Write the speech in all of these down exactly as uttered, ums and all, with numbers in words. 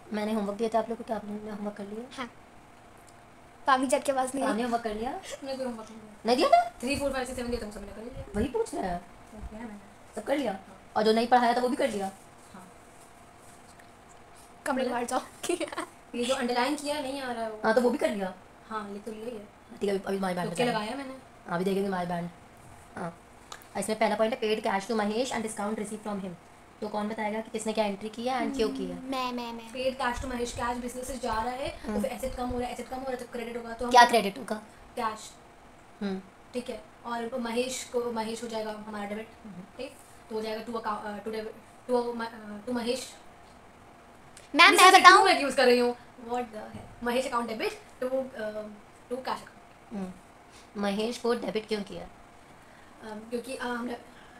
मैंने होमवर्क दिया था आप लोग को, क्या आपने होमवर्क कर लिया? हाँ, पानी जट के पास नहीं आपने होमवर्क कर लिया? मैंने कोई होमवर्क नहीं नहीं दिया था? Three four five six seven दिया था, सबने कर लिया। वही पूछ रहा है, तो किया है मैंने। सब कर लिया? और जो नहीं पढ़ाया था वो भी कर लिया? हाँ, कमरे में बैठ जाओ। ये जो अंडरलाइन किया नहीं आ रहा है वो। हाँ तो वो भी कर लिया? हाँ, लिख तो लिया ही है। ठीक है, अभी अभी माई बैंड तुक्के लगाया मैंने। हाँ, अभी देखेंगे माई बैंड। हाँ, इसमें पहला पॉइंट है paid cash to Mahesh and discount receive from him. तो कौन बताएगा कि किसने क्या एंट्री किया एंड क्यों किया? मैं मैं मैं paid cash to Mahesh, cash business से जा रहा है तो फिर एसेट कम हो रहा है, एसेट कम हो रहा है तो क्रेडिट होगा, तो हम क्या क्रेडिट होगा? कैश, हम्म ठीक है। और महेश को महेश हो जाएगा हमारा डेबिट, ठीक, तो हो जाएगा to account to debit to to Mahesh. Ma'am मैं बताऊं, मैं यूज कर रही हूँ व्हाट द है Mahesh account debit to to cash account. Mahesh को डेबिट क्यों किया? क्योंकि uh, हमने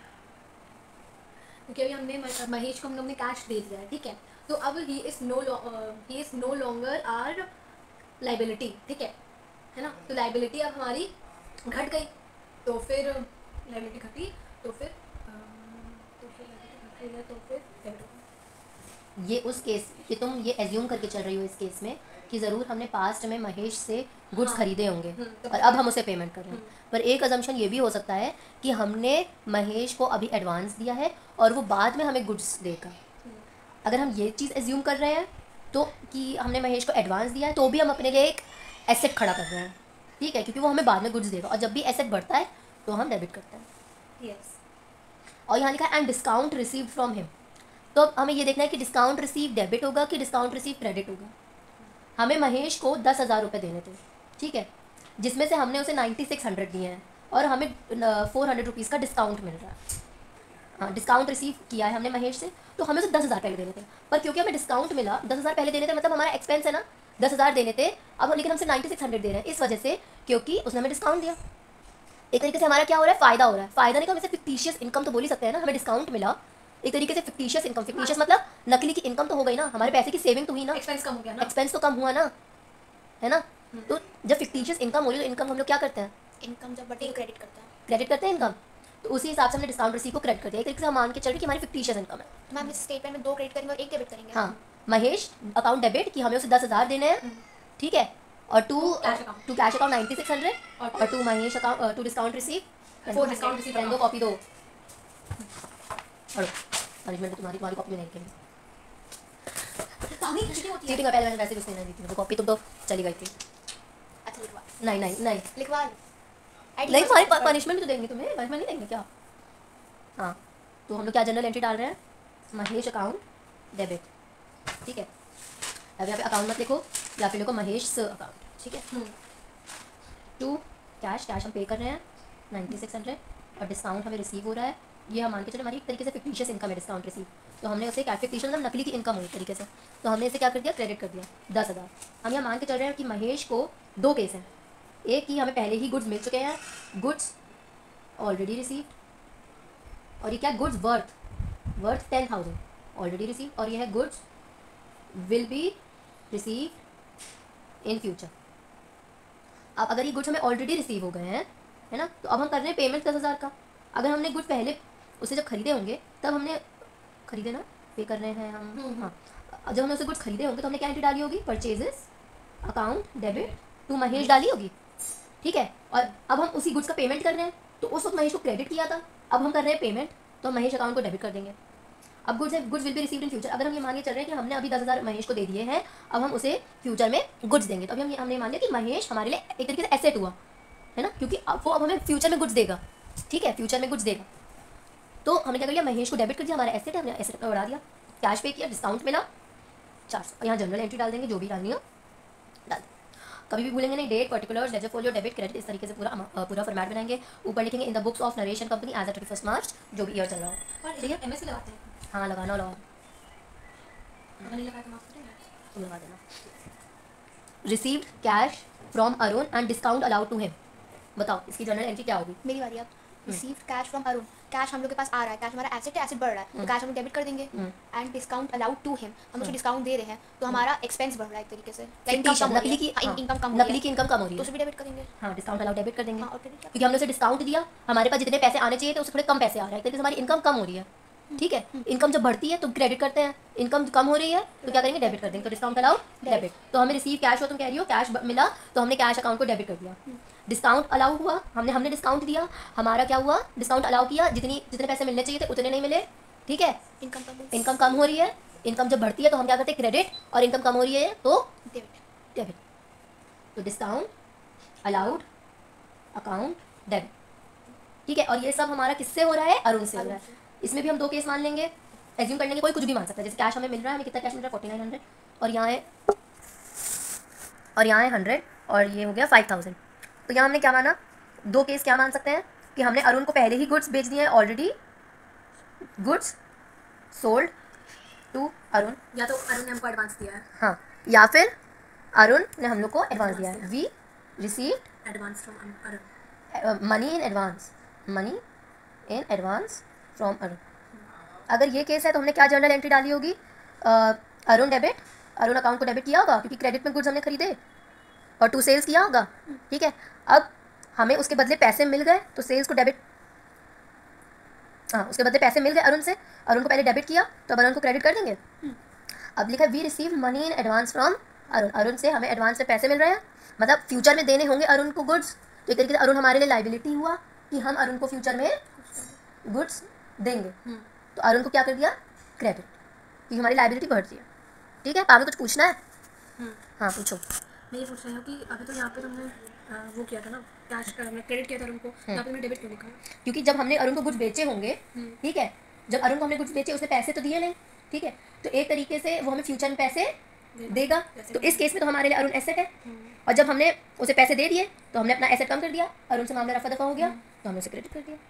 क्योंकि अभी हमने म- महेश को हम लोग ने कैश दे दिया है, ठीक है। तो अब he is no he is no longer our liability, ठीक है है ना। तो लाइबिलिटी अब हमारी घट गई, तो फिर लाइबिलिटी घटी तो फिर अम, तो फिर liability घट गई है, तो फिर debit होगा। ये उस केस ये तुम ये एज्यूम करके चल रही हो इस केस में कि ज़रूर हमने पास्ट में महेश से गुड्स हाँ। खरीदे होंगे हम्म, तो और अब हम उसे पेमेंट कर रहे हैं। पर एक अजम्पशन ये भी हो सकता है कि हमने महेश को अभी एडवांस दिया है और वो बाद में हमें गुड्स देगा। अगर हम ये चीज़ एज्यूम कर रहे हैं तो कि हमने महेश को एडवांस दिया है तो भी हम अपने लिए एक एसेट खड़ा कर रहे हैं, ठीक है, क्योंकि वो हमें बाद में गुड्स देगा। और जब भी एसेट बढ़ता है तो हम डेबिट करते हैं। यस, और यहाँ लिखा है and discount receive from him. तो अब हमें ये देखना है कि डिस्काउंट रिसीव डेबिट होगा कि डिस्काउंट रिसीव क्रेडिट होगा। हमें महेश को दस हज़ार रुपये देने थे, ठीक है, जिसमें से हमने उसे नाइन्टी सिक्स हंड्रेड दिए हैं और हमें फोर हंड्रेड रुपीज़ का डिस्काउंट मिल रहा है। हाँ, डिस्काउंट रिसीव किया है हमने महेश से, तो हमें उसे दस हज़ार पहले देने थे। पर क्योंकि हमें डिस्काउंट मिला, दस हज़ार पहले देने थे मतलब हमारा एक्सपेंस है ना, दस हज़ार देने थे, अब लेकिन हमसे नाइन्टी सिक्स हंड्रेड दे रहे हैं इस वजह से क्योंकि उसने हमें डिस्काउंट दिया। एक तरीके से हमारा क्या हो रहा है, फ़ायदा हो रहा है। फ़ायदा नहीं तो हम इसे फिक्टिशियस इनकम तो बोल ही सकते हैं ना, हमें डिस्काउंट मिला, एक तरीके से फिक्टिशियस इनकम। फिक्टिशियस मतलब नकली की इनकम तो हो गई ना, हमारे पैसे की सेविंग तो हुई ना, एक्सपेंस कम हो गया ना। एक्सपेंस तो कम हुआ ना, है ना। तो जब फिक्टिशियस इनकम हो रही है तो इनकम हम लोग क्या करते हैं, इनकम जब बढ़ती है क्रेडिट करता है। क्रेडिट करते हैं इनकम। तो उसी हिसाब से हमने डिस्काउंट रिसीव को क्रेडिट कर दिया। एक तरीके से हम मान के चल रहे कि हमारी फिक्टिशियस इनकम है। तो मैम इस स्टेटमेंट में दो क्रेडिट करेंगे और एक डेबिट करेंगे। हाँ, महेश अकाउंट डेबिट कि हमें उसे दस हज़ार देने हैं, ठीक है, और to cash account। To cash account ninety six hundred और और to Mahesh account to discount receive for discount receive दो कॉपी दो। पढ़ो, पनिशमेंट तो तुम्हारी तुम्हारी कॉपी में नहीं लिखेंगे। चीटिंग होती है। चीटिंग का पहले मैंने वैसे भी उसने नहीं दी थी, तो कॉपी तुम तो चली गई थी। अच्छा लिखवा नहीं नहीं नहीं लिखवा लो। नहीं, तुम्हारी पनिशमेंट भी तो देंगे तुम्हें, पनिशमेंट नहीं देंगे क्या? हाँ, तो हम लोग क्या जनरल एंट्री डाल रहे हैं, महेश अकाउंट डेबिट, ठीक है। अब यहाँ पे अकाउंट मत लिखो, या फिर लिखो महेश अकाउंट, ठीक है। टू कैश, कैश हम पे कर रहे हैं नाइन्टी सिक्स हंड्रेड और डिस्काउंट हमें रिसीव हो रहा है। ये हम मान के चले हमारी एक तरीके से फिक्टिशियस इनकम है डिस्काउंट रिसीव, तो हमने उसे क्या फिक्टिशियस मतलब नकली की इनकम हुई तरीके से, तो हमने इसे क्या कर दिया, क्रेडिट कर दिया दस हज़ार। हम यहाँ मान के चल रहे हैं कि महेश को दो केस हैं, एक कि हमें पहले ही गुड्स मिल चुके हैं, गुड्स ऑलरेडी रिसीव, और ये क्या goods worth worth ten thousand already receive, और ये है goods will be receive in future. अब अगर ये गुड्स हमें ऑलरेडी रिसीव हो गए हैं, है ना, तो अब हम कर रहे हैं पेमेंट दस हज़ार का। अगर हमने गुड्स पहले उसे जब खरीदे होंगे तब हमने खरीदे ना, पे कर रहे हैं हम, हाँ, जब हमने उसे गुड्स खरीदे होंगे तो हमने क्या एंट्री डाली होगी, purchases account debit to Mahesh डाली होगी, ठीक है। और अब हम उसी गुड्स का पेमेंट कर रहे हैं, तो उस वक्त महेश को क्रेडिट किया था, अब हम कर रहे हैं पेमेंट, तो हम महेश अकाउंट को डेबिट कर देंगे। अब goods goods will be received in future. अगर हम ये मान के चल रहे हैं कि हमने अभी दस हज़ार महेश को दे दिए हैं, अब हम उसे फ्यूचर में गुड्स देंगे, तो अभी हम ये हमने मान लिया कि महेश हमारे लिए एक तरीके से एसेट हुआ, है ना, क्योंकि अब वो अब हमें फ्यूचर में गुड्स देगा, ठीक है, फ्यूचर में गुड्स देगा। तो हमने क्या कर लिया, महेश को डेबिट कर दिया, हमारा एसेट है, हमने एसेट का बढ़ा दिया, कैश पे किया, डिस्काउंट मिला चार सौ। यहाँ जनरल एंट्री डाल देंगे, जो भी डालनी हो डाल देंगे। कभी भी भूलेंगे नहीं, date, particulars, ledger folio, debit, credit, इस तरीके से पूरा पूरा फॉर्मेट बनाएंगे। ऊपर लिखेंगे in the books of narration company as thirty first March, जो भी ईयर चल रहा हो, और ठीक है, एमएससी लगाते हैं। हाँ लगाना लगाओ, अगर नहीं लगाया तो माफ करेंगे। तुम लगा देना। Received cash from Arun and discount allowed to him. बताओ इसकी जनरल एंट्री क्या होगी? मेरी बारी अब। Received cash from Arun, cash हम लोग के पास आ रहा है, कैश हमारा एसेट है, एसेट बढ़ रहा है, तो कैश हम डेबिट कर देंगे। And discount allowed to him, हम उसे डिस्काउंट दे रहे हैं, तो हमारा एक्सपेंस बढ़ रहा है एक तरीके से, नकली की इनकम कम, नकली की इनकम कम हो रही तो है, उसे भी डेबिट करेंगे। हाँ, डिस्काउंट अलाउड डेबिट कर देंगे, हाँ, और क्रेडिट क्या? क्योंकि हमने उसे डिस्काउंट दिया, हमारे पास जितने पैसे आने चाहिए थे उससे थोड़े कम पैसे आ रहे हैं, एक तरीके से हमारी इनकम कम हो रही है, ठीक है। इनकम जब बढ़ती है तो क्रेडिट करते हैं, इनकम कम हो रही है तो क्या करेंगे, डेबिट कर देंगे। तो डिस्काउंट अलाउड डेबिट, तो हमें रिसीव कैश हो, तुम कह रही हो कैश मिला तो हमने कैश अकाउंट को डेबिट कर दिया। डिस्काउंट अलाउ हुआ, हमने हमने डिस्काउंट दिया, हमारा क्या हुआ, डिस्काउंट अलाउ किया, जितनी जितने पैसे मिलने चाहिए थे उतने नहीं मिले, ठीक है। इनकम कम इनकम कम हो रही है, इनकम जब बढ़ती है तो हम क्या करते हैं, क्रेडिट, और इनकम कम हो रही है तो डेबिट। डेबिट। तो डिस्काउंट अलाउड अकाउंट डेबिट, ठीक है। और ये सब हमारा किससे हो रहा है, अरुण से हो रहा है। इसमें भी हम दो केस मान लेंगे, एज्यूम कर लेंगे, कोई कुछ भी मान सकता है। जैसे कैश हमें मिल रहा है, हमें कितना कैश मिल रहा है, फोर्टी नाइन हंड्रेड, और यहाँ है और यहाँ है हंड्रेड, और ये हो गया फाइव थाउजेंड। तो यहाँ हमने क्या माना, दो केस क्या मान सकते हैं कि हमने अरुण को पहले ही गुड्स बेच दिए हैं, already goods sold to Arun, या तो अरुण ने हमको एडवांस दिया है, हाँ, या फिर अरुण ने हम लोग को एडवांस दिया है, we received advance from Arun. Money in advance, money in advance from Arun. अगर ये केस है तो हमने क्या जर्नल एंट्री डाली होगी, अरुण डेबिट, अरुण अकाउंट को डेबिट किया होगा क्योंकि क्रेडिट में गुड्स हमने खरीदे और टू सेल्स किया होगा, ठीक है। अब हमें उसके बदले पैसे मिल गए तो सेल्स को डेबिट, हाँ उसके बदले पैसे मिल गए अरुण से, अरुण को पहले डेबिट किया तो अब अरुण को क्रेडिट कर देंगे। अब लिखा we receive money in advance from Arun, Arun से हमें एडवांस में पैसे मिल रहे हैं, मतलब फ्यूचर में देने होंगे अरुण को गुड्स, तो एक तरीके से अरुण हमारे लिए लाइबिलिटी हुआ कि हम अरुण को फ्यूचर में गुड्स देंगे। तो अरुण को क्या कर दिया, क्रेडिट, क्योंकि हमारी लाइबिलिटी बढ़ रही है, ठीक है। आगे कुछ पूछना है, हाँ पूछो। मैं ये पूछ रही हूँ कि अभी तो यहाँ पे तुमने अ, वो किया था ना, कैश क्रेडिट किया था अरुण को, यहाँ पे तुमने डेबिट क्यों लिखा है? क्योंकि जब हमने अरुण को गुड्स बेचे होंगे, ठीक है, जब अरुण को हमने गुड्स बेचे उसने पैसे तो दिए नहीं, ठीक है, तो एक तरीके से वो हमें फ्यूचर में पैसे देगा। तो इस केस में तो हमारे लिए अरुण एसेट है, और जब हमने उसे पैसे दे दिए तो हमने अपना एसेट कम कर दिया, अरुण से मामला रफा दफा हो गया तो हमने उसे क्रेडिट कर दिया।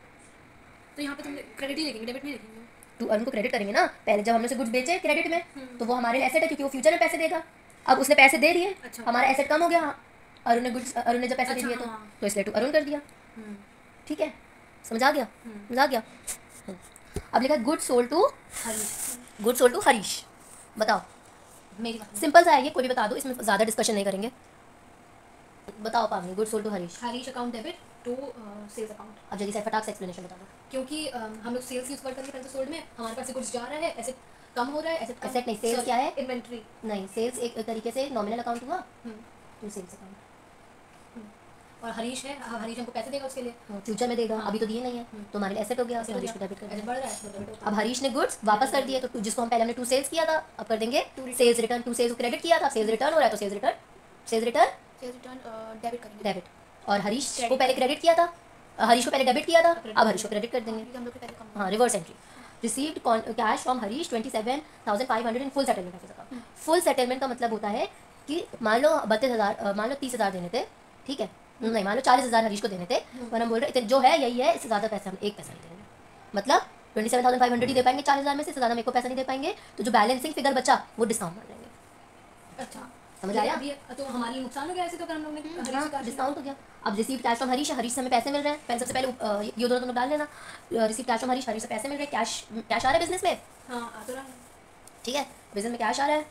तो यहाँ पे तुम क्रेडिट ही लिखेंगे, डेबिट नहीं लिखेंगे। तो अरुण को क्रेडिट करेंगे ना, पहले जब हमने उसे गुड्स बेचे क्रेडिट में तो वो हमारे लिए एसेट है क्योंकि वो फ्यूचर में पैसे देगा। अब उसने पैसे दे दिए, अच्छा। हमारा एसेट कम हो गया, अरुण ने गुड्स, अरुण ने जब पैसे दे अच्छा, दिए तो हाँ। तो इसलिए टू अरुण कर दिया, हम्म, ठीक है, समझ आ गया, समझ आ गया। अब लिखा good sold to, Harish, good sold to Harish, बताओ। मेरी बात नहीं। सिंपल सा है ये, कोई भी बता दो, इसमें ज़्यादा डिस्कशन नहीं करेंगे। बताओ Pavani, good sold to Harish. Harish account debit to sales account, अब जल्दी से फटाक से एक्सप्लेनेशन बता दो। क्योंकि अ, हम लोग सेल्स यूज करते हैं, सोल्ड में हमारे पास से कुछ जा रहा है, एसेट कम हो रहा है, एसेट Asset नहीं, sales क्या है? इन्वेंट्री। नहीं, सेल्स एक तरीके से नॉमिनल अकाउंट हुआ, टू सेल्स अकाउंट, और हरीश है, हाँ, हरीश हमको पैसे देगा उसके लिए, फ्यूचर में देगा, हाँ। अभी तो दिए नहीं है, तो हमारे लिए एसेट हो गया, Asset तो हो हरीश को गया। डेबिट कर एसेट दिया। बढ़ रहा है, तो डेबिट होता है। अब हरीश ने गुड्स वापस कर दिए, तो जिसको हम पहले हमने टू सेल्स किया था अब कर देंगे सेल्स रिटर्न, टू सेल्स को क्रेडिट किया था, सेल्स रिटर्न हो रहा है तो sales return, sales return sales return debit करेंगे। डेबिट। और हरीश को पहले क्रेडिट किया था, हरीश को पहले डेबिट किया था, अब हरीश को क्रेडिट कर देंगे, क्योंकि हम लोग के पहले कम हाँ, reverse entry. Received cash from Harish twenty seven thousand five hundred in full settlement of account. Full settlement का मतलब होता है कि मान लो बत्तीस हज़ार, मान लो तीस हज़ार देने थे, ठीक है, नहीं मान लो चालीस हज़ार हरीश को देने थे, पर हम बोल रहे इतने जो है यही है, इससे ज़्यादा पैसा हम एक पैसा नहीं देंगे, मतलब twenty seven thousand five hundred ही दे पाएंगे चालीस हज़ार में से, इससे ज़्यादा हम एक को पैसा नहीं दे पाएंगे, तो जो बैलेंसिंग फिगर बचा वो डिस्काउंट कर देंगे। अच्छा, समझ आया? अभी तो हमारे लिए नुकसान हो गया ऐसे, तो अगर हम लोग ने हरीश हाँ, से cash डिस्काउंट हो गया। अब receive cash from Harish, Harish से हमें पैसे मिल रहे हैं, पहले सबसे पहले अ, ये दोनों तुम डाल लेना, receive cash from Harish, Harish से पैसे मिल रहे हैं, कैश कैश आ रहा है बिजनेस में, हाँ, आ तो रहा है। ठीक है, बिजनेस में कैश आ रहा है,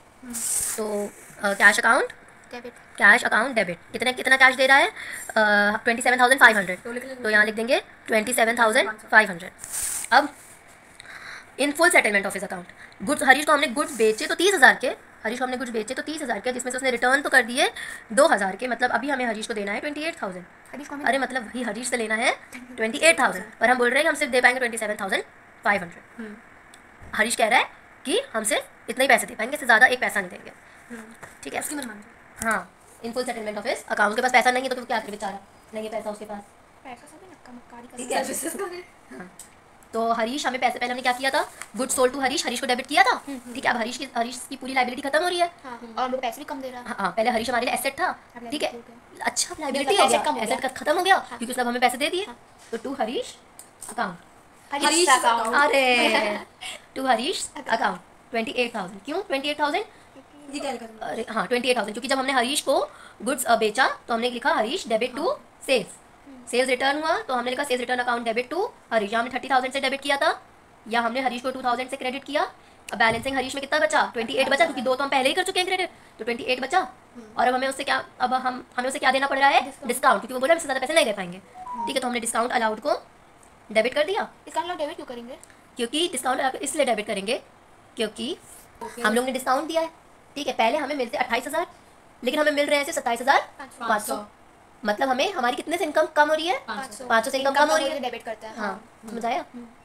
तो cash account, debit. Cash account debit, कितना कितना कैश दे रहा है, twenty seven thousand five hundred, तो लिख लेंगे। तो यहाँ लिख देंगे twenty seven thousand five hundred. अब in full settlement of his account goods, Harish को हमने गुड्स बेचे तो तीस हज़ार के, हरीश को हमने गुड्स बेचे तो तीस हज़ार के, जिसमें से उसने रिटर्न तो कर दिए दो हज़ार के, मतलब अभी हमें हरीश को देना है ट्वेंटी एट थाउजेंड। हरीश को हमें अरे मतलब ही हरीश से लेना है ट्वेंटी एट थाउजेंड, पर हम बोल रहे हैं कि हम सिर्फ दे पाएंगे twenty seven thousand five hundred. Harish कह रहा है कि हम सिर्फ इतने ही पैसे दे पाएंगे, इससे ज़्यादा एक पैसा नहीं देंगे, ठीक है। उसकी मत मानते। हाँ, in full settlement of his account, उसके पास पैसा नहीं है तो क्या करे बेचारा, नहीं है पैसा उसके पास, पैसा सब है नक्का मक्कारी ठीक का। है। Services का है। हाँ, तो हरीश हमें पैसे पहले हमने क्या किया था, good sold to Harish, Harish को डेबिट किया था, ठीक है। अब हरीश की हरीश की पूरी लाइबिलिटी खत्म हो रही है, हाँ, और हम लोग पैसे भी कम दे रहा है। हाँ हाँ, पहले हरीश हमारे लिए एसेट था, अब ठीक है, liability हो अच्छा लाइबिलिटी मतलब हो asset कम गया, हो एसेट गया। खत्म हो गया क्योंकि उसने अब हमें पैसे दे दिए, तो to Harish account, Harish account. अरे to Harish account twenty eight thousand, क्यों ट्वेंटी एट थाउजेंड, ये क्या लिखा तुमने? अरे हाँ ट्वेंटी एट थाउजेंड, क्योंकि जब हमने हरीश को गुड्स बेचा तो हमने लिखा Harish debit to sales, sales return हुआ तो हमने लिखा sales return account debit to Harish, हमने थर्टी थाउजेंड से डेबिट किया था, या हमने हरीश को टू थाउजेंड से क्रेडिट किया। अब बैलेंसिंग हरीश में कितना बचा, ट्वेंटी एट बचा, क्योंकि दो तो हम पहले ही कर चुके हैं क्रेडिट, तो ट्वेंटी एट बचा, और अब हमें उससे क्या, अब हम हमें उससे क्या देना पड़ रहा है, डिस्काउंट, क्योंकि वो बोला इससे ज़्यादा पैसे नहीं दे पाएंगे, ठीक है। तो हमने डिस्काउंट अलाउड को डेबिट कर दिया, इसका हम लोग डेबिट क्यों करेंगे? क्योंकि डिस्काउंट इसलिए डेबिट करेंगे क्योंकि हम लोग ने डिस्काउंट दिया है, ठीक है। पहले हमें मिलते अट्ठाईस हज़ार, लेकिन हमें मिल रहे हैं सत्ताईस हज़ार पाँच सौ। मतलब हमें हमारी कितने से इनकम कम हो रही है? पाँच सौ से इनकम कम हो रही है। डेबिट करता है। हाँ, समझ आया?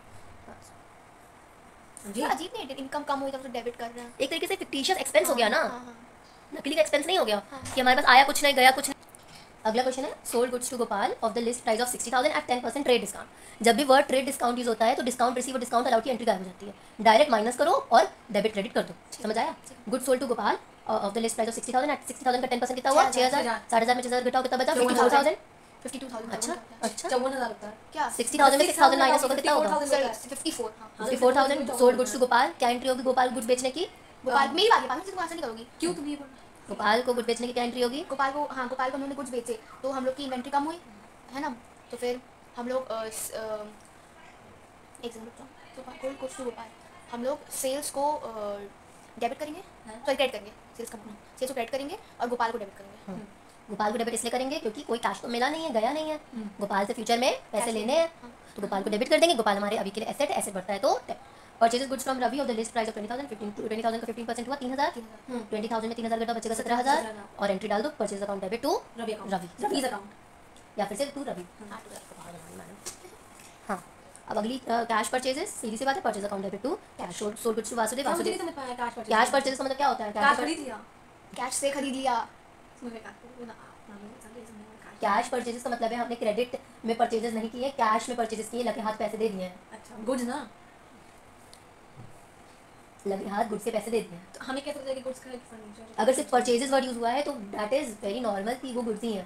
जी अजीब नहीं, इनकम कम हुई तो डेबिट कर रहे हैं। एक तरीके से फिक्टिशियस एक्सपेंस हो गया ना, हाँ, हाँ। नकली का एक्सपेंस नहीं हो गया कि हमारे पास आया कुछ नहीं गया कुछ नहीं। अगला क्वेश्चन है sold goods to Gopal of the list price of sixty thousand at ten percent trade discount. जब भी वर्ड ट्रेड डिस्काउंट यूज होता है तो डिस्काउंट रिसीव और डिस्काउंट अलाउड की एंट्री गायब हो जाती है। डायरेक्ट माइनस करो और डेबिट क्रेडिट कर दो। समझ आया? Goods sold to Gopal of the list price of sixty thousand at sixty thousand का टेन परसेंट कितना हुआ? छः हज़ार। साठ हज़ार में छः हज़ार घटाओ कितना बचा? Fifty four thousand. Fifty two thousand. अच्छा अच्छा, चौवन हजार होता है क्या? सिक्सटी थाउजेंड में सिक्स थाउजेंड माइनस होगा कितना होगा? Fifty four. हाँ। Fifty four thousand. Sold goods to Gopal, क्या एंट्री होगी गोपाल गुड्स बेचने की? गोपाल मेरी बात है, पागल से तुम आंसर नहीं करोगी। क्यों तुम ये बोल गोपाल को गुड बेचने की क्या एंट्री होगी? गोपाल को, हाँ गोपाल को उन्होंने कुछ बेचे तो हम लोग की इन्वेंट्री कम हुई है ना, तो फिर हम लोग अ, स- अ, एक सेकंड रुक जाओ। तो गोपाल कुछ टू गोपाल हम लोग सेल्स को डेबिट करेंगे, सॉरी क्रेडिट करेंगे, सेल्स का सेल्स को क्रेडिट करेंगे और गोपाल को डेबिट करेंगे। गोपाल को डेबिट इसलिए करेंगे क्योंकि कोई कैश तो मिला नहीं है, गया नहीं है। गोपाल से फ्यूचर में पैसे लेने हैं तो गोपाल को डेबिट कर देंगे। गोपाल हमारे अभी के लिए एसेट है, एसेट बढ़ता है तो purchases goods from Ravi of the list price of twenty thousand fifteen twenty thousand का फिफ्टीन परसेंट हुआ तीन हज़ार। ट्वेंटी थाउजेंड में तीन हज़ार घटा बचेगा सत्रह हज़ार और एंट्री डाल दो purchase account debit to Ravi account Ravi Ravi's account या फिर से टू रवि। हाँ, अब अगली कैश परचेजेस सीधी सी बात है, purchase account debit to cash sold goods to Vasudev. मुझे नहीं वासुदेव समझ पाया कैश कैश परचेजेस का मतलब क्या होता है? कैश खरीद लिया कैश से खरीद लिया। मुझे कैश ना कैश परचेजेस का मतलब है हमने क्रेडिट में परचेजेस नहीं किए, कैश में परचेजेस किए, लगे हाथ पैसे दे दिए हैं। अच्छा गुड्स ना, लगे हाथ गुड्स के पैसे दे दिए हैं। तो हमें कैसे पता चलेगा गुड्स का है कि फर्नीचर? अगर सिर्फ परचेजेस वर्ड यूज हुआ है तो दैट इज वेरी नॉर्मल कि वो गुड्स ही हैं।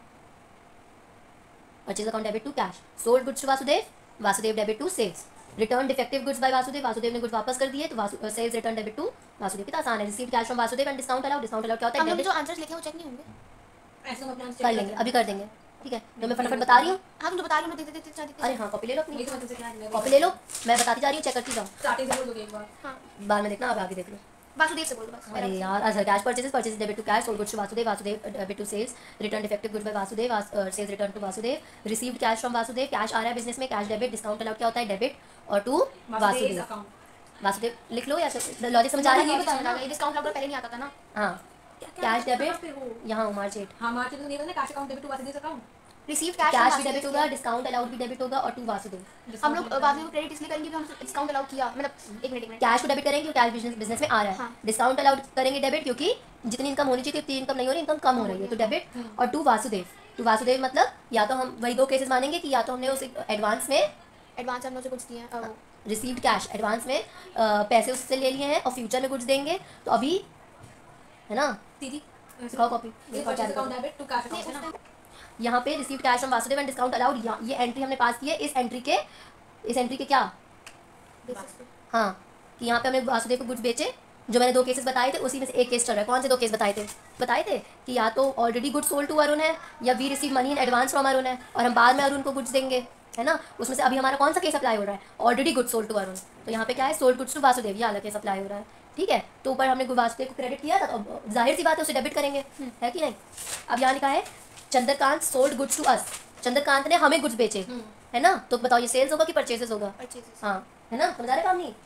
Purchase account debit to cash sold goods to Vasudev, Vasudev debit to sales. Return defective goods by Vasudev, Vasudev ने गुड्स वापस कर दिए तो sales return debit to Vasudev. कितना आसान है। Receive cash from Vasudev and discount allowed. Discount allowed क्या होता हम है? लोग डेबिट जो आंसर्स लिखे हैं वो चेक नहीं होंगे। ऐसे हम अपने आंसर कर लेंगे, अभी कर देंगे, ठीक है। तो मैं फटाफट बता रही हूँ। हाँ तुम तो बता रही हो, देते देते देते देते। अरे हाँ, कॉपी ले लो ये अपनी, तो तुमसे क्या है कॉपी ले लो, मैं बताती जा रही हूँ, चेक करती जाओ। स्टार्टिंग से बोल दोगे एक बार। हाँ बाद में देखना, आप आगे देख लो। वासुदेव से बोल दो बस। अरे यार, अच्छा cash purchases purchases debit to cash sold goods to Vasudev, Vasudev debit to sales. Return defective goods by Vasudev, sales return to Vasudev. Received cash from Vasudev, cash आ रहा है बिजनेस में, कैश डेबिट। डिस्काउंट अलाउड क्या होता है? डेबिट और टू वासुदेव। अकाउंट वासुदेव लिख लो या लॉजिक समझ आ रहा है? बताया ना, ये डिस्काउंट लॉकर पहले नहीं आता था ना। हाँ, कैश डेबिट यहाँ मार्च एट। हाँ मार्च में नहीं बना cash account debit to Vasudev account. Receive cash cash भी डेबिट होगा, डिस्काउंट अलाउड भी डेबिट होगा और टू वासुदेव। हम लोग बाद में क्रेडिट इसलिए करेंगे कि हम डिस्काउंट अलाउ किया, मतलब एक मिनट एक मिनट कैश को डेबिट करेंगे क्योंकि कैश बिजनेस बिजनेस में आ रहा है। हाँ। डिस्काउंट अलाउड करेंगे डेबिट क्योंकि जितनी इनकम होनी चाहिए उतनी इनकम नहीं हो रही, इनकम कम हो रही है तो डेबिट। और टू वासुदेव, टू वासुदेव मतलब या तो हम वही दो केसेस मानेंगे कि या तो हमने उसे एडवांस में एडवांस हम लोग से कुछ दिए हैं। रिसीव्ड कैश एडवांस में अ, पैसे उससे ले लिए हैं और फ्यूचर में गुड्स देंगे तो अभी है ना। दीदी दिखाओ कॉपी। ये purchase account debit to cash account है ना। यहाँ पे received cash from Vasudev and discount allowed, ये एंट्री हमने पास की है। इस एंट्री के इस एंट्री के क्या, हाँ, कि यहाँ पे हमने वासुदेव को गुड्स बेचे। जो मैंने दो केसेस बताए थे उसी में से एक केस चल रहा है। कौन से दो केस बताए थे? बताए थे कि या तो already goods sold to Arun है या we receive money in advance from Arun है और हम बाद में अरुण को गुड्स देंगे, है ना। उसमें से अभी हमारा कौन सा केस अप्लाई हो रहा है? Already goods sold to Arun. तो यहाँ पे क्या है? सोल्ड गुड्स टू वासुदेव, ये अलग केस अप्लाई हो रहा है, ठीक है। तो ऊपर हमने वासुदेव को क्रेडिट किया था तो जाहिर सी बात है उसे डेबिट करेंगे, है कि नहीं। अब यहाँ लिखा है Chandrakant sold goods to us, Chandrakant ने हमें गुड्स बेचे, है ना। तो बताओ ये सेल्स होगा कि परचेजेस होगा? परचेजेस। हाँ, है ना, समझा रहे काम नहीं।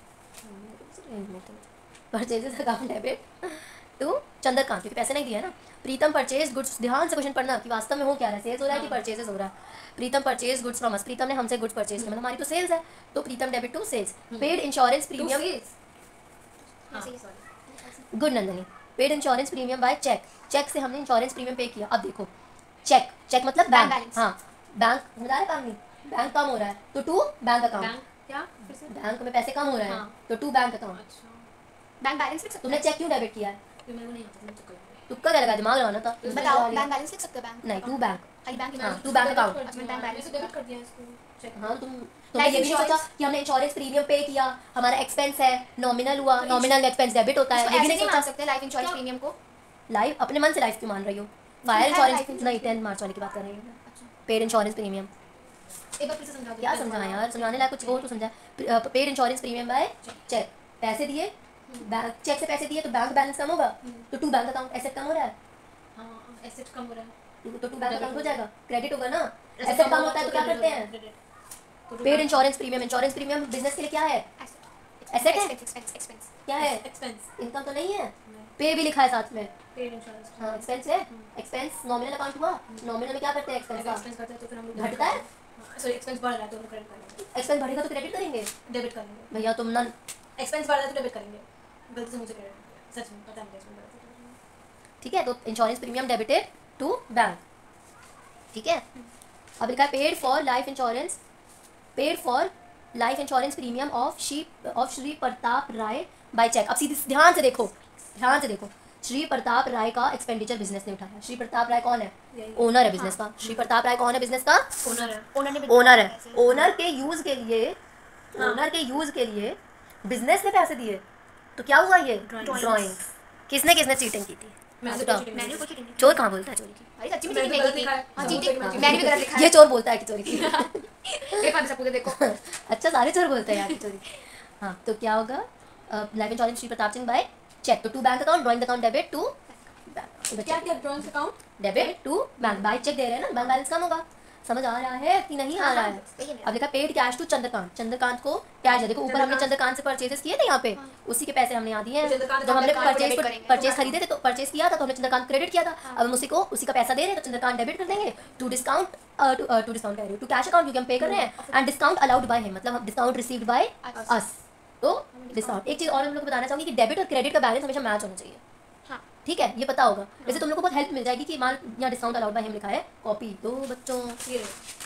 Purchases account debit to Chandrakant क्योंकि पैसे नहीं दिए ना। प्रीतम परचेज गुड्स, ध्यान से क्वेश्चन पढ़ना कि वास्तव में हो क्या रहा है, सेल्स हो रहा है कि परचेजेस हो रहा है। Pritam purchase goods from us, Pritam ने हमसे गुड्स परचेज किया, मतलब हमारी तो सेल्स है तो Pritam debit to sales. Paid insurance premium, good Nandini, paid insurance premium by cheque, cheque से हमने इंश्योरेंस प्रीमियम पे किया। अब देखो चेक, चेक मतलब बैंक, बैलेंस। हाँ बैंक, समझ आ रहा है काम नहीं, बैंक कम हो रहा है तो टू बैंक अकाउंट, बैंक क्या फिर से? बैंक में पैसे कम हो रहे हैं हाँ। तो टू बैंक अकाउंट। अच्छा बैंक बैलेंस लिख सकते तुमने चेक क्यों डेबिट किया है? फिर मेरे को नहीं आता, मैं तो कर तुक्का क्या लगा, दिमाग लगाना था। हैं? बताओ बैंक बैलेंस लिख सकते हैं? बैंक नहीं, टू बैंक। खाली बैंक हाँ, to bank account. Bank balance debit कर दिया इसको चेक। हाँ, तुम तुमने ये भी नहीं सोचा कि हमने इंश्योरेंस प्रीमियम पे किया, हमारा एक्सपेंस है, नॉमिनल हुआ, नॉमिनल एक्सपेंस डेबिट होता है, ये भी नहीं नहीं मान सोचा। सकते लाइफ इंश्योरेंस प्रीमियम को। लाइफ अपने मन से लाइफ क्यों मान रही हो? फायर है इंश्योरेंस life insurance। नहीं, टेन मार्च वाले की बात कर रही हूँ। अच्छा पेड इंश्योरेंस प्रीमियम एक बार फिर से समझा दो। क्या समझाएं यार, समझाने लायक कुछ हो तो समझा। Paid insurance premium by cheque, पैसे दिए, बैंक चेक से पैसे दिए तो बैंक बैलेंस कम होगा तो टू बैंक अकाउंट, एसेट कम हो रहा है हाँ एसेट कम हो रहा है तो टू बैंक अकाउंट हो जाएगा, क्रेडिट होगा ना। एसेट कम होता है तो क्या करते हैं? Paid insurance premium, insurance premium business के लिए क्या है? एसेट है? एक्सपेंस एक्सपेंस क्या है? एक्सपेंस, इनकम तो नहीं है, पे भी लिखा है साथ में। Paid insurance. हाँ एक्सपेंस है, एक्सपेंस नॉमिनल अकाउंट हुआ, नॉमिनल में क्या करते हैं एक्सपेंस का? एक्सपेंस करते हैं तो फिर हम लोग घटता है, सॉरी एक्सपेंस बढ़ रहा है तो हम क्रेडिट करेंगे, एक्सपेंस बढ़ेगा तो क्रेडिट करेंगे। डेबिट करेंगे। भैया तुम ना, एक्सपेंस बढ़ रहा है तो डेबिट करेंगे, गलती से मुझे क्रेडिट कर दिया, सच में पता नहीं एक्सपेंस बढ़ रहा है। ठीक है, तो insurance premium debited to bank, ठीक है। अब लिखा है paid for life insurance, paid for life insurance premium of Shri of Shri Pratap Rai by cheque. अब सीधी ध्यान से देखो, ध्यान से देखो, श्री प्रताप राय का एक्सपेंडिचर बिजनेस ने उठाया। श्री प्रताप राय कौन है? यही ओनर है बिजनेस का। श्री प्रताप राय कौन है बिजनेस का? ओनर है। ओनर ने ओनर है। ओनर के यूज के लिए, ओनर के यूज के लिए बिजनेस ने पैसे दिए, तो क्या हुआ ये? ड्राइंग। किसने किसने चीटिंग की थी? मैंने बताओ। तो मैंने कोई चीटिंग नहीं चोर कहाँ बोलता है चोरी की? अरे सच्ची में मैंने चीटिंग तो नहीं गलत की लिखा है। हां हाँ, चीटिंग हाँ, मैंने भी गलत लिखा है ये चोर बोलता है कि चोरी की। एक बार सब पूरे देखो अच्छा सारे चोर बोलते हैं यार कि चोरी की। हाँ तो क्या होगा? Life insurance Shri Pratap Singh by cheque, तो to bank account, drawing account debit to क्या क्या drawing account debit to bank, by cheque दे रहे हैं ना, बैंक बैलेंस कम होगा। समझ आ रहा है कि नहीं आ रहा है? सही है अब लिखा paid cash to Chandrakant, Chandrakant को कैश है। देखो ऊपर हमने चंद्रकांत से परचेजेस किए थे यहाँ पे, उसी के पैसे हमने यहाँ दिए हैं। चंद्रकांत जब हमने चंद्रकांत को परचेज debit करेंगे। परचेज खरीदे थे तो परचेज किया था तो हमने चंद्रकांत क्रेडिट किया था, अब हम उसी को उसी का पैसा दे रहे हैं तो चंद्रकांत डेबिट कर देंगे टू डिस्काउंट टू डिस्काउंट कह रही हूँ टू कैश अकाउंट, क्योंकि हम पे कर रहे हैं। And discount allowed by him, मतलब डिस्काउंट रिसीव्ड बाय अस। तो डिस्काउंट, एक चीज और हम लोग को बताना चाहूंगी कि डेबिट और क्रेडिट का बैलेंस हमेशा मैच होना चाहिए। हाँ ठीक है, ये पता होगा। जैसे तुम लोग को बहुत हेल्प मिल जाएगी कि मान यहाँ डिस्काउंट अलाउड बाय हिम लिखा है, कॉपी दो बच्चों। ये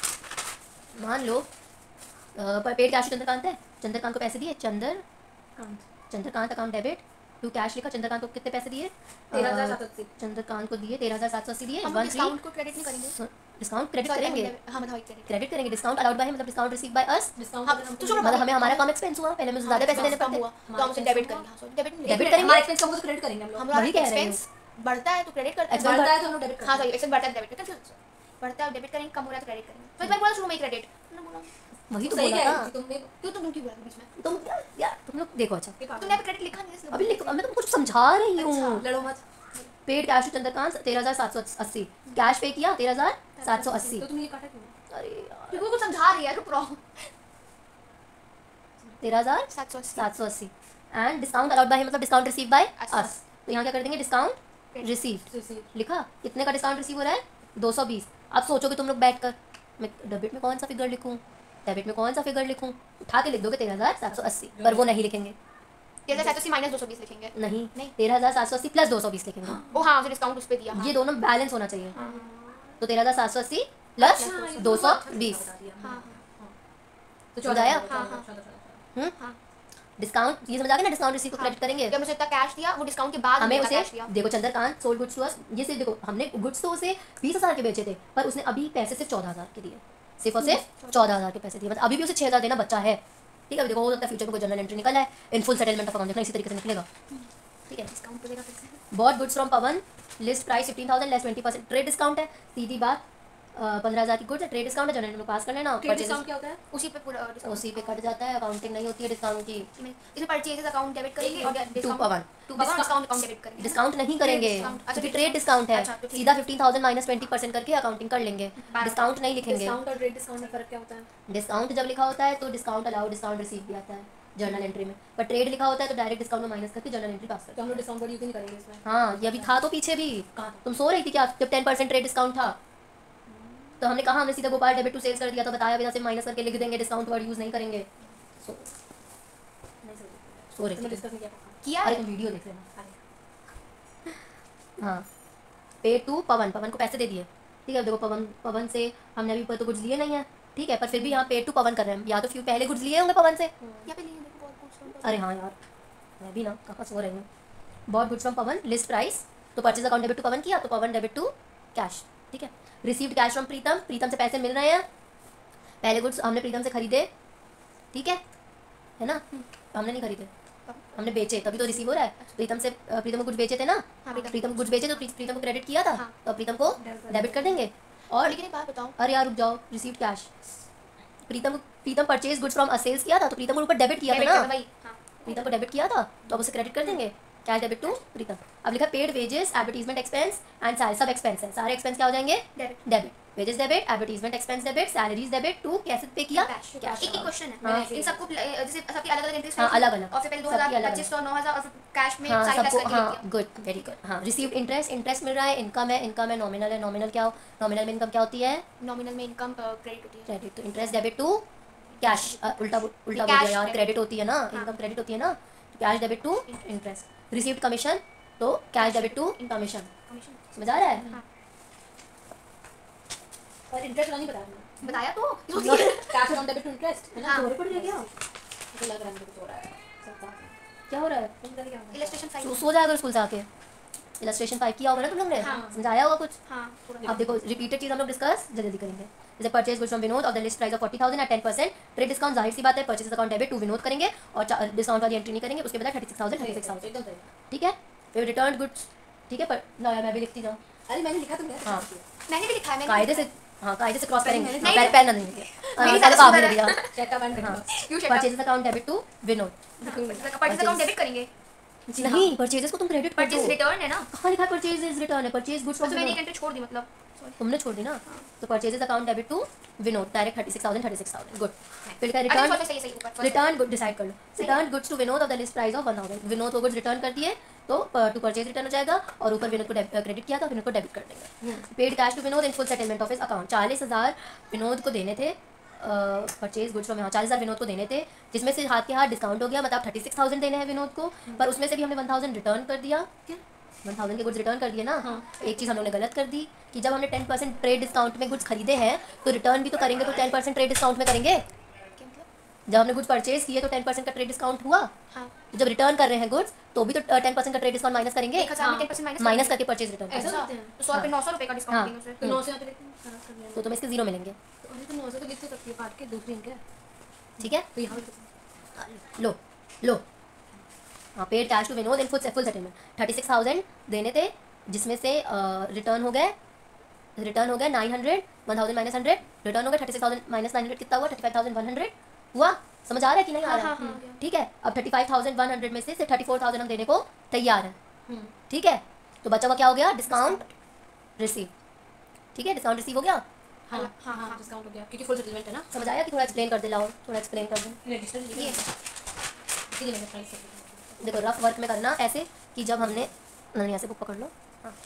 मान लो पर पेड कैश चंद्रकांत है, चंद्रकांत को पैसे दिए, Chandra Chandrakant account debit to cash लिखा, चंद्रकांत को कितने पैसे दिए? तेरह हजार अ, सात सौ अस्सी। चंद्रकांत को दिए तेरह हजार सात सौ अस्सी दिए। हम वन डिस्काउंट को क्रेडिट नहीं करेंगे डिस्काउंट क्रेडिट Sorry, करेंगे, हां मतलब क्रेडिट क्रेडिट करेंगे। डिस्काउंट अलाउड बाय मतलब discount receive by us, discount हाँ, हम तो छोड़ो, मतलब हमें हमारा कम एक्सपेंस हुआ, पहले हमें ज्यादा पैसे देने कम पड़ते। हुआ तो हम उसे डेबिट करेंगे। हां सॉरी डेबिट नहीं Debit डेबिट करेंगे। हमारा एक्सपेंस कम हो तो क्रेडिट करेंगे हम लोग। हम वही लोग कह रहे हैं। एक्सपेंस बढ़ता है तो क्रेडिट करते हैं Expense बढ़ता है तो हम लोग डेबिट करते हाँ हैं। सॉरी एक्सपेंस बढ़ता है डेबिट करते हैं, बढ़ता है डेबिट करेंगे, कम हो रहा है तो क्रेडिट करेंगे। तो एक बार बोला शुरू में क्रेडिट ना बोला वही तो सही बोला कह था। रही थी तुमने। क्यों तुम क्यों बोला बीच में? तुम यार यार तुम लोग देखो, अच्छा एक तुमने क्रेडिट लिखा नहीं इसलिए अभी लिखो, मैं तुमको कुछ समझा रही हूँ। लड़ो मत। पेड कैश टू चंद्रकांत तेरह हजार सात सौ अस्सी, कैश पे किया तेरह हजार सात सौ अस्सी। तो तुमने ये काटा क्यों? अरे यार क्योंकि वो कुछ समझा रही है, रुक रहो। तेरह हजार सात सौ अस्सी सात सौ अस्सी एंड डिस्काउंट अलाउड बाय मतलब डिस्काउंट रिसीव बाय अच्छा। अस। तो यहाँ क्या कर देंगे? Discount received receive. लिखा, कितने का डिस्काउंट रिसीव हो रहा है? दो सौ बीस। अब सोचोगे तुम लोग बैठकर मैं डेबिट में कौन सा फिगर लिखूं, डेबिट में कौन सा फिगर लिखूं? उठा के लिख दोगे तेरह हजार सात सौ अस्सी, पर वो नहीं लिखेंगे। तेरह हजार सात सौ अस्सी माइनस दो सौ बीस लिखेंगे। नहीं नहीं। तेरह हजार सात सौ अस्सी प्लस दो सौ बीस लिखेंगे। ओ हाँ उसे डिस्काउंट उस पे दिया। ये दोनों बैलेंस होना चाहिए। हाँ तो तेरह हजार सात सौ अस्सी प्लस दो सौ बीस। हाँ तो समझ आया? हाँ, हाँ। हम्म हाँ डिस्काउंट ये समझ आ गया ना, डिस्काउंट रिसीव को क्रेडिट करेंगे। जब मुझे इतना कैश दिया वो डिस्काउंट के बाद हमें उतना उसे कैश दिया। देखो Chandrakant sold goods to us, ये सिर्फ देखो हमने गुड्स तो उसे बीस हजार के बेचे थे, पर उसने अभी पैसे सिर्फ चौदह हजार के दिए, सिर्फ और सिर्फ चौदह हजार के पैसे दिए, मतलब अभी भी उसे छह हजार देना बच्चा है। ठीक है, देखो हो सकता है फ्यूचर में कोई जनरल एंट्री निकला है, in full settlement of account देखना इसी तरीके से निकलेगा। ठीक है, डिस्काउंट पे देगा फिर से। Bought goods from Pawan, list price fifteen thousand less twenty percent, trade discount है, सीधी बात पंद्रह हजार की गुड्स है, ट्रेड डिस्काउंट है, जनरल में पास कर लेना। ट्रेड डिस्काउंट क्या होता है? उसी पे पूरा डिस्काउंट उसी पे कट जाता है, अकाउंटिंग नहीं होती है डिस्काउंट की। इसमें परचेजेस अकाउंट डेबिट करेंगे और to discount Pawan to Pawan discount account debit करेंगे। डिस्काउंट नहीं करेंगे discount, अच्छा, क्योंकि तो ट्रेड डिस्काउंट है, अच्छा, तो ठीक सीधा fifteen thousand minus twenty percent करके अकाउंटिंग कर लेंगे, डिस्काउंट नहीं लिखेंगे। डिस्काउंट और ट्रेड डिस्काउंट में फर्क क्या होता है? डिस्काउंट जब लिखा होता है तो डिस्काउंट अलाउ डिस्काउंट रिसीव भी आता है जर्नल एंट्री में, पर ट्रेड लिखा होता है तो डायरेक्ट डिस्काउंट में माइनस करके जर्नल एंट्री पास करते तो हम लोग डिस्काउंट वर्ड यूज नहीं करेंगे इसमें। हैं। हाँ ये अभी था तो पीछे भी, कहाँ? तुम सो रही थी क्या जब टेन परसेंट ट्रेड डिस्काउंट था? तो हमने कहा हमने सीधा गोपाल डेबिट टू सेल्स कर दिया, तो बताया बिना से माइनस करके लिख देंगे, डिस्काउंट वर्ड यूज नहीं करेंगे। सो नहीं सर। सो रही तुमने थी। डिस्कस नहीं किया था। किया अरे है तुम वीडियो देख लेना। हाँ पे टू पवन, पवन को पैसे दे दिए। ठीक है, देखो पवन पवन से हमने अभी ऊपर तो गुड्स लिए नहीं है, ठीक है, पर फिर भी यहाँ पे टू पवन कर रहे हैं, या तो फिर पहले गुड्स लिए होंगे पवन से। यहाँ पे लिए देखो बहुत कुछ। अरे हाँ यार मैं भी ना कहाँ सो रही हूँ। Bought goods from Pawan, list price, तो purchase account debit to Pawan किया, तो पवन डेबिट टू कैश। ठीक है, received cash from Pritam, Pritam से पैसे मिल रहे हैं, पहले गुड्स हमने प्रीतम से खरीदे, ठीक है है ना, हमने नहीं खरीदे, हमने बेचे, तभी तो रिसीव हो रहा है। प्रीतम से अ, प्रीतम को कुछ बेचे थे ना, हाँ प्रीतम। प्रीतम को कुछ बेचे तो प्री- प्रीतम को क्रेडिट किया था, हाँ। तो अब प्रीतम को डेबिट कर देंगे। और लेकिन एक बात बताओ, अरे यार रुक जाओ, received cash, Pritam Pritam purchase goods from us sales किया था, तो प्रीतम को ऊपर डेबिट किया था डेबिट ना, करना भाई। हाँ प्रीतम को डेबिट किया था तो अब उसे क्रेडिट कर देंगे। Cash debit to return. अब लिखा paid wages, advertisement expense and सारे सब एक्सपेंस है, सारे एक्सपेंस क्या हो जाएंगे? Debit. Debit. Wages debit, advertisement expense debit, salaries debit, to कैसे पे किया? कैश। कैश। एक एक क्वेश्चन है, हाँ। इन सबको जैसे सबकी अलग अलग एंट्रीज हाँ, अलग अलग। और फिर पहले दो सबकी हज़ार अलग पच्चीस सौ नौ हज़ार और फिर कैश में हाँ सारी प्लस सबको, करके हाँ लिख दिया। Good, very good. हाँ रिसीव्ड इंटरेस्ट, इंटरेस्ट मिल रहा है, इनकम है, इनकम है, नॉमिनल है, नॉमिनल क्या हो? नॉमिनल में इनकम क्या होती है? नॉमिनल में इनकम क्रेडिट होती है। क्रेडिट। तो इंटरेस्ट डेबिट टू कैश, उल्टा उल्टा बोल कैश दिया यार, डेबिट। क्रेडिट होती है ना, हाँ। इनकम क्रेडिट होती है ना, cash debit to interest. Received commission तो cash debit to commission. Commission. समझ आ रहा है? हाँ। और इंटरेस्ट नहीं बता रही बताया तो cash on debit to interest है ना। हाँ। थोड़े पड़ गया क्या? मुझे लग रहा है मुझे कुछ हो रहा है सब साथ में। क्या हो रहा है? तुम बताइए क्या हो रहा है? इलस्ट्रेशन तू फाइव। सो जाएगा स्कूल से आके। इलस्ट्रेशन फाइव किया होगा ना तुम लोग ने? हाँ। समझाया होगा कुछ? हाँ थोड़ा। अब देखो रिपीटेड चीज हम लोग डिस्कस जल्दी जल्दी करेंगे। जैसे purchase goods from Vinod of the list price of forty thousand at ten percent trade discount, जाहिर सी बात है purchase account debit to Vinod करेंगे और डिस्काउंट वाली एंट्री नहीं करेंगे, उसके बाद thirty six thousand thirty six thousand. एकदम सही। ठीक है, फिर रिटर्न गुड्स। ठीक है, पर ना मैं भी लिखती जाऊँ। अरे मैंने लिखा तुमने। हाँ। मैंने भी लिखा है, मैंने कायदे से, हाँ कायदे से क्रॉस करेंगे। नहीं, हाँ, पैर पैर ना देंगे। मेरी पहले सासू आप भी तरह। दे दिया। चेक का बैंड हाँ। क्यों शेटा? Purchase account debit to Vinod. Purchase account debit करेंगे। नहीं, परचेजेस को तुम क्रेडिट कर दो। परचेज रिटर्न है ना, कहाँ लिखा है परचेज इज रिटर्न है? परचेज गुड्स तो फ्रॉम मैंने विनोद एक एंट्री छोड़ दी मतलब। Sorry। तुमने छोड़ दी ना। तो purchases account debit to Vinod direct thirty six thousand thirty six thousand. Good. फिर का अरे रिटर्न first सही सही ऊपर first। रिटर्न गुड डिसाइड कर लो। Return goods to Vinod of the list price of one thousand. Vinod को गुड्स रिटर्न कर दिए तो टू परचेज रिटर्न हो जाएगा और ऊपर विनोद को क्रेडिट किया था, विनोद को डेबिट कर देंगे। Paid cash to Vinod in full settlement of his account. चालीस हज़ार विनोद को देने थे, परचेज गुड्स फ्रॉम यहाँ चालीस हज़ार विनोद को देने थे, जिसमें से हाथ के हाथ डिस्काउंट हो गया, मतलब थर्टी सिक्स थाउजेंड देने हैं विनोद को, पर उसमें से भी हमने वन थाउजेंड रिटर्न कर दिया। वन थाउजेंड के गुड्स रिटर्न कर दिए ना। हाँ। एक चीज़ हम लोग ने गलत कर दी कि जब हमने टेन परसेंट ट्रेड डिस्काउंट में गुड्स खरीदे हैं तो रिटर्न भी तो करेंगे, तो टेन परसेंट ट्रेड डिस्काउंट में करेंगे। क्या मतलब? जब हमने गुड्स परचेज किए तो टेन परसेंट का ट्रेड डिस्काउंट हुआ। हाँ। जब रिटर्न कर रहे हैं गुड्स तो भी तो टेन परसेंट का ट्रेड डिस्काउंट माइनस करेंगे। एक हज़ार में हाँ। टेन परसेंट माइनस माइनस करके परचेज रिटर्न ऐसा करेंगे। करते हैं। तो सौ रुपये नौ सौ रुपये का डिस्काउंट हाँ। देंगे उसे। तो नौ से यहाँ पे लिख खराब कर लिया। तो तुम्हें इसके जीरो मिलेंगे। तो अरे तो नौ से तो लिख तो सकती है काट के दूसरी इनके। ठीक है, तो यहाँ पे लो लो। हाँ, paid cash to Vinod in full full settlement thirty six thousand देने थे, जिसमें से रिटर्न हो गए रिटर्न हो गए nine hundred, one thousand minus hundred, return हो गए thirty six thousand minus nine hundred कितना हुआ? Thirty five thousand one hundred हुआ। समझ आ रहा है कि नहीं आ हाँ रहा हाँ है? हाँ गया। ठीक है, अब thirty five thousand one hundred में से सिर्फ थर्टी फोर थाउजेंड हम देने को तैयार हैं। हम्म। ठीक है, तो बचा हुआ क्या हो गया? Discount receive. ठीक है, डिस्काउंट रिसीव हो गया। हाँ हाँ, हाँ हाँ डिस्काउंट हो गया क्योंकि फुल सेटलमेंट है ना। समझ आया कि थोड़ा एक्सप्लेन कर दे लाओ, थोड़ा एक्सप्लेन कर दो। रजिस्टर ये लिखिए इसीलिए मैंने प्राइस कर देखो रफ वर्क में करना ऐसे कि जब हमने नहीं, यहाँ से बुक पकड़ लो। हाँ,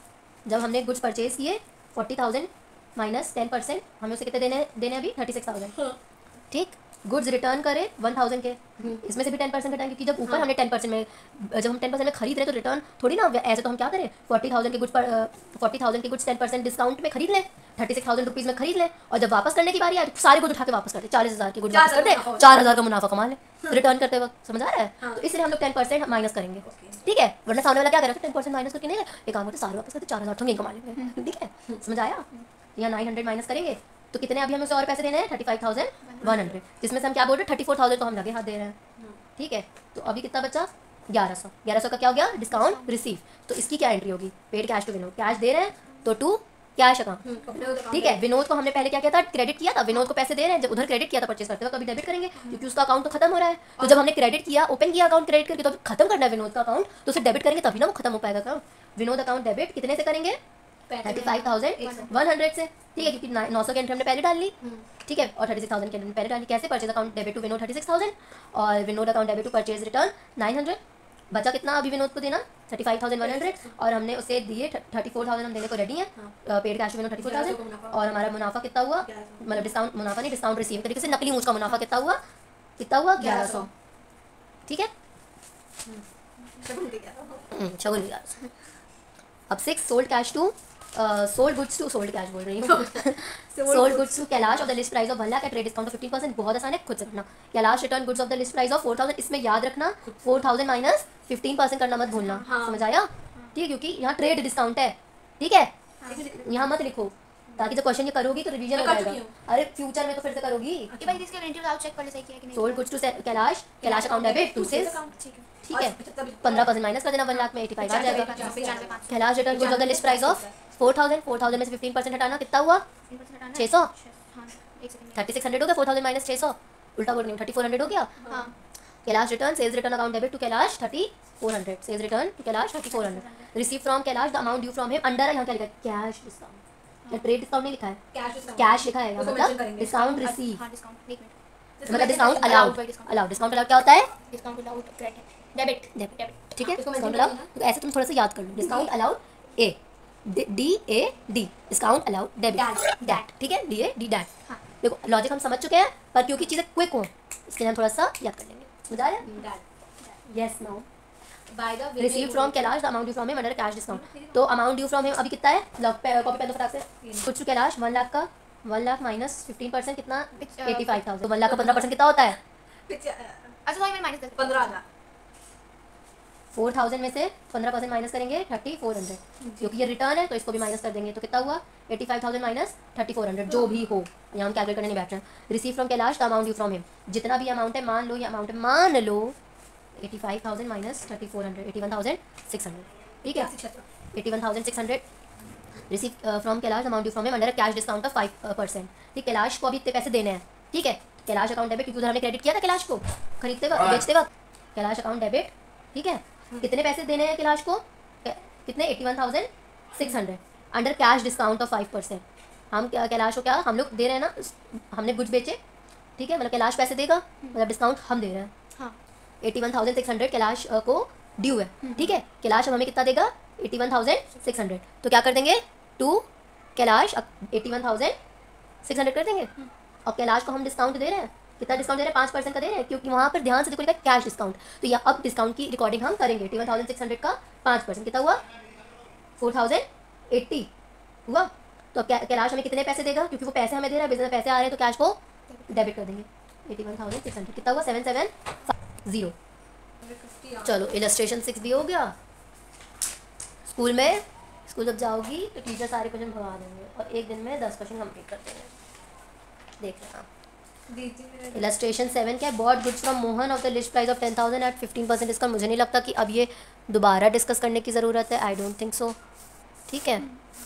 जब हमने गुड्स परचेज किए forty thousand minus ten percent, हमें उसे कितने देने देने अभी थर्टी सिक्स थाउजेंड। हाँ। ठीक, गुड्स रिटर्न करे वन थाउजेंड के, इसमें से भी टेन परसेंट घटाएंगे क्योंकि जब ऊपर हाँ। हमने टेन परसेंट में जब हम टेन परसेंट में खरीद रहे हैं तो रिटर्न थोड़ी ना, ऐसे तो हम क्या करें फोर्टी थाउजेंड के गुड्स पर फोर्टी थाउजेंड के गुड्स टेन परसेंट डिस्काउंट में खरीद लें, थर्टी सिक्स थाउजेंड रुपीज़ में खरीद लें और जब वापस करने की बारी आए तो सारे गुड्स उठा के वापस कर दे, चालीस हज़ार के गुड्स वापस कर दे, मुनाफा हो चार हज़ार का मुनाफा कमा ले रिटर्न करते वक्त। समझ आ रहा है? हाँ। तो इसलिए हम लोग टेन परसेंट माइनस करेंगे। ठीक है, वरना सामने वाला क्या करेगा? टेन परसेंट माइनस करके नहीं, एक काम करते सारे वापस करते, चार हज़ार ठंगे कमा लेंगे। ठीक है, समझ आया? यहाँ नाइन हंड्रेड माइनस करेंगे तो कितने अभी हमें उसे और पैसे देने हैं? Thirty five thousand one hundred, जिसमें से हम क्या बोल रहे हैं? थर्टी फोर थाउजेंड तो हम लगे हाथ दे रहे हैं। ठीक है, तो अभी कितना बचा? ग्यारह सौ। ग्यारह सौ का क्या हो गया? Discount receive. तो इसकी क्या एंट्री होगी? Paid cash to Vinod, cash दे रहे हैं तो टू कैश अकाउंट। ठीक है, विनोद को हमने पहले क्या किया था? क्रेडिट किया था। विनोद को पैसे दे रहे हैं, जब उधर क्रेडिट किया था परचेज करते वक्त, अभी डेबिट करेंगे क्योंकि उसका अकाउंट तो खत्म हो रहा है। तो जब हमने क्रेडिट किया, ओपन किया अकाउंट क्रेडिट करके, तो अभी खत्म करना है विनोद का अकाउंट, तो उसे डेबिट करेंगे तभी ना वो खत्म हो पाएगा अकाउंट। विनोद अकाउंट डेबिट कितने से करेंगे? Thirty five thousand one hundred से। ठीक है, क्योंकि नौ सौ की एंट्री हमने पहले डाल ली। ठीक है, और थर्टी सिक्स थाउजेंड की एंट्री पहले डाली। कैसे? Purchase account debit to Vinod thirty six thousand और Vinod account debit to purchase return nine hundred. बचा कितना अभी विनोद को देना? Thirty five thousand one hundred और हमने उसे दिए थर्टी फोर थाउजेंड हम देने को रेडी हैं। Paid cash Vinod thirty four thousand और हमारा मुनाफा कितना हुआ? मतलब डिस्काउंट मुनाफा नहीं, डिस्काउंट रिसीव तरीके से नकली मूस का मुनाफा कितना हुआ? कितना हुआ? ग्यारह सौ। ठीक है, शगुन ग्यारह सौ। अब six sold cash to sold goods to sold cash बोल रही हूँ sold goods to Kailash of the list price of one lakh at trade discount of fifteen percent. बहुत आसान है, खुद से करना। Kailash return goods of the list price of four thousand. इसमें याद रखना four thousand minus fifteen percent करना मत भूलना। हाँ। समझ आया? ठीक है, क्योंकि यहाँ ट्रेड डिस्काउंट है। ठीक है, यहाँ मत लिखो ताकि जब क्वेश्चन ये करोगी तो रिवीजन हो मैं कर जाएगा। चुकी हूँ। अरे फ्यूचर में तो फिर से करोगी। कि भाई इसके एंट्री डाल चेक कर ले सही किया कि नहीं। Sold goods to Kailash, Kailash account debit to sales. ठीक है। ठीक है, पंद्रह परसेंट माइनस कर देना, वन लाख में एटी फाइव आ जाएगा। पचानवे पाँच सौ। Kailash return goods of the list price of four thousand. Four thousand में से फिफ्टीन परसेंट हटाना कितना हुआ? तीन परसेंट हटाना है। छः सौ। हाँ एक सेकंड। थर्टी सिक्स हंड्रेड हो गया, फोर थाउजेंड माइनस छः सौ, उल्टा बोल रही हूँ, थर्टी फोर हंड्रेड हो गया। हाँ Kailash return sales return account debit to Kailash thirty four hundred sales return to Kailash thirty four hundred receive from Kailash the amount due from him under यहाँ क्या लिखा है कैश डिस्काउंट या ट्रेड डिस्काउंट नहीं लिखा है कैश डिस्काउंट कैश लिखा है उसको मतलब mention करेंगे। डिस्काउंट रिसीव हाँ डिस्काउंट एक मिनट मतलब discount allowed allowed by discount। Allowed discount allowed क्या होता है discount allowed credit debit debit ठीक है इसको डिस्काउंट mention अलाउड करना। तो ऐसे तुम थोड़ा सा याद कर लो discount allowed A D A D discount allowed debit Dash। That ठीक है डी ए डी डैट हाँ। देखो लॉजिक हम समझ चुके हैं पर क्योंकि चीज़ें क्विक हो इसके लिए हम थोड़ा सा याद कर लेंगे समझ आया yes now by the way receive from Kailash the amount due from him under cash discount तो अमाउंट ड्यू फ्रॉम हिम अभी कितना है कॉपी पेन दो फटाक से कुछ कैलाश वन लाख का one lakh minus fifteen percent कितना It's, uh, eighty five thousand one lakh का पंद्रह परसेंट कितना होता है अच्छा सॉरी मैंने माइनस कर पंद्रह हजार फोर थाउजेंड में से पंद्रह परसेंट माइनस करेंगे थर्टी फोर हंड्रेड क्योंकि ये रिटर्न है तो इसको भी माइनस कर देंगे तो कितना हुआ eighty five thousand minus thirty four hundred जो भी हो यहाँ हम कैलकुलेट करने नहीं बैठ रहे हैं receive from Kailash the amount due from him जितना भी अमाउंट है मान लो ये अमाउंट है मान लो eighty five thousand minus thirty four hundred eighty one thousand six hundred ठीक है eighty one thousand six hundred receive from Kailash amount due from him under cash discount of five percent ठीक कैलाश को अभी इतने पैसे देने हैं ठीक है कैलाश अकाउंट डेबिट क्योंकि उधर हमने क्रेडिट किया था कैलाश को खरीदते वक्त बेचते वक्त कैलाश अकाउंट डेबिट ठीक है कितने पैसे देने हैं कैलाश को कै- कितने eighty one thousand six hundred under cash discount of five percent हम क्या कैलाश को क्या हम लोग दे रहे हैं ना हमने गुड्स बेचे ठीक है मतलब कैलाश पैसे देगा मतलब डिस्काउंट हम दे रहे हैं हाँ eighty one thousand six hundred Kailash uh, को ड्यू है ठीक है कैलाश अब हमें कितना देगा eighty one thousand six hundred तो क्या कर देंगे to Kailash eighty one thousand six hundred कर देंगे और कैलाश को हम डिस्काउंट दे रहे हैं कितना डिस्काउंट दे रहे हैं पाँच परसेंट का दे रहे हैं क्योंकि वहाँ पर ध्यान से देखो लिखा है कैश डिस्काउंट तो या अब डिस्काउंट की रिकॉर्डिंग हम करेंगे eighty one thousand six hundred का पाँच परसेंट कितना हुआ फोर थाउजेंड एट्टी हुआ तो कै- कैलाश हमें कितने पैसे देगा क्योंकि वो पैसे हमें दे रहा है बिजनेस में पैसे आ रहे हैं तो कैश को डेबिट कर देंगे eighty one thousand six hundred कितना हुआ सेवन सेवन जीरो चलो इलस्ट्रेशन सिक्स भी हो गया स्कूल में स्कूल जब जाओगी तो टीचर सारे क्वेश्चन भगा देंगे और एक दिन में दस क्वेश्चन कंप्लीट कर देंगे देख लेना इलस्ट्रेशन सेवन क्या है bought goods from Mohan of the list price of ten thousand at fifteen percent discount मुझे नहीं लगता कि अब ये दोबारा डिस्कस करने की ज़रूरत है आई डोंट थिंक सो ठीक है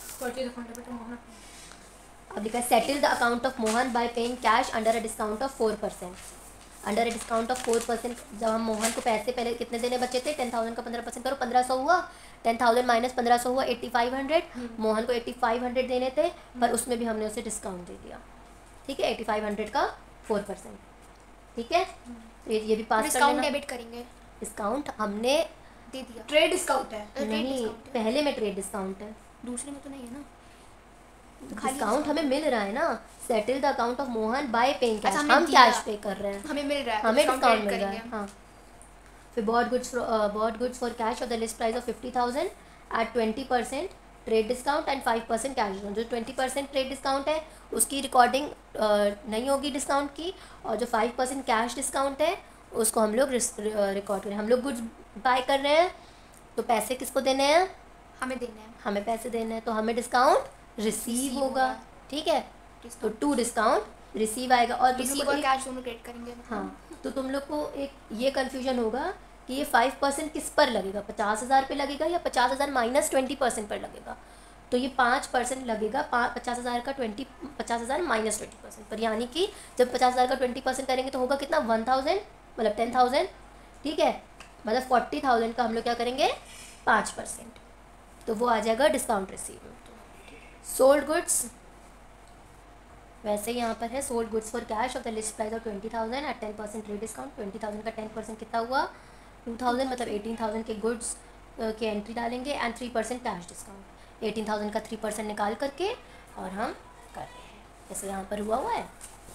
अब लिखा है settle the account of Mohan by paying cash under a discount of four percent under a discount of four percent जब हम मोहन को पैसे पहले कितने देने बचे थे टेन थाउजेंड का पंद्रह परसेंट करो पंद्रह सौ हुआ टेन थाउजेंड माइनस पंद्रह सौ हुआ एट्टी फाइव हंड्रेड मोहन को एट्टी फाइव हंड्रेड देने थे पर उसमें भी हमने उसे डिस्काउंट दे दिया ठीक है एट्टी फाइव हंड्रेड का फोर परसेंट ठीक है तो ये ये भी पास कर डिस्काउंट लेना डेबिट करेंगे डिस्काउंट हमने दे दिया ट्रेड डिस्काउंट है ट्रेड नहीं डिस्काउंट है। पहले में ट्रेड डिस्काउंट है दूसरे में तो नहीं है ना तो खाली डिस्काउंट हमें मिल रहा है ना settle the account of Mohan by paying cash अच्छा, हमने हम दिया। कैश पे कर रहे हैं हमें मिल रहा है तो हमें discount डिस्काउंट credit मिल रहा है करेंगे। हाँ फिर bought goods bought goods for cash of the list price of fifty thousand at twenty percent trade discount and five percent cash discount जो ट्वेंटी परसेंट ट्रेड डिस्काउंट है उसकी रिकॉर्डिंग नहीं होगी डिस्काउंट की और जो फाइव परसेंट कैश डिस्काउंट है उसको हम लोग रिकॉर्ड करें हम लोग गुड्स बाय कर रहे हैं तो पैसे किसको देने हैं हमें देना है हमें पैसे देने हैं तो हमें डिस्काउंट रिसीव Receive होगा होगा। ठीक है तो डिस्काउंट टू डिस्काउंट रिसीव आएगा और तुम लोग रिसीव को और एक- कैश दोनों क्रेडिट करेंगे हाँ तो तुम लोग को एक ये कन्फ्यूजन होगा कि ये फाइव परसेंट किस पर लगेगा पचास हज़ार पे लगेगा या पचास हज़ार माइनस ट्वेंटी परसेंट पर लगेगा तो ये पाँच परसेंट लगेगा पाँच पचास हज़ार का ट्वेंटी पचास हज़ार माइनस ट्वेंटी परसेंट पर यानी कि जब पचास हज़ार का ट्वेंटी परसेंट करेंगे तो होगा कितना वन थाउजेंड मतलब टेन थाउजेंड ठीक है मतलब फोर्टी थाउजेंड का हम लोग क्या करेंगे पाँच परसेंट तो वो आ जाएगा डिस्काउंट रिसीव सोल्ड गुड्स वैसे ही यहाँ पर है sold goods for cash of the list price of twenty thousand at ten percent trade discount twenty thousand का टेन परसेंट कितना हुआ टू थाउजेंड मतलब एटीन थाउजेंड के गुड्स के एंट्री डालेंगे and three percent cash discount eighteen thousand का three percent निकाल करके और हम कर रहे हैं जैसे यहाँ पर हुआ हुआ है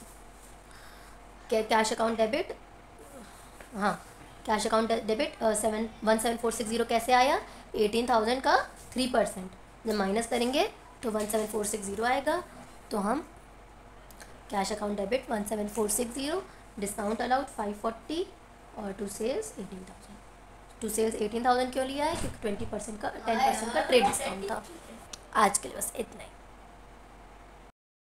कैश अकाउंट डेबिट हाँ cash account debit seven one seven four six zero कैसे आया एटीन थाउजेंड का थ्री परसेंट जब माइनस करेंगे तो one seven four six zero आएगा तो हम cash account debit one seven four six zero discount allowed five forty और to sales eighteen thousand to sales eighteen thousand क्यों लिया है क्योंकि ट्वेंटी परसेंट का टेन परसेंट का ट्रेड डिस्काउंट था आज के लिए बस इतना ही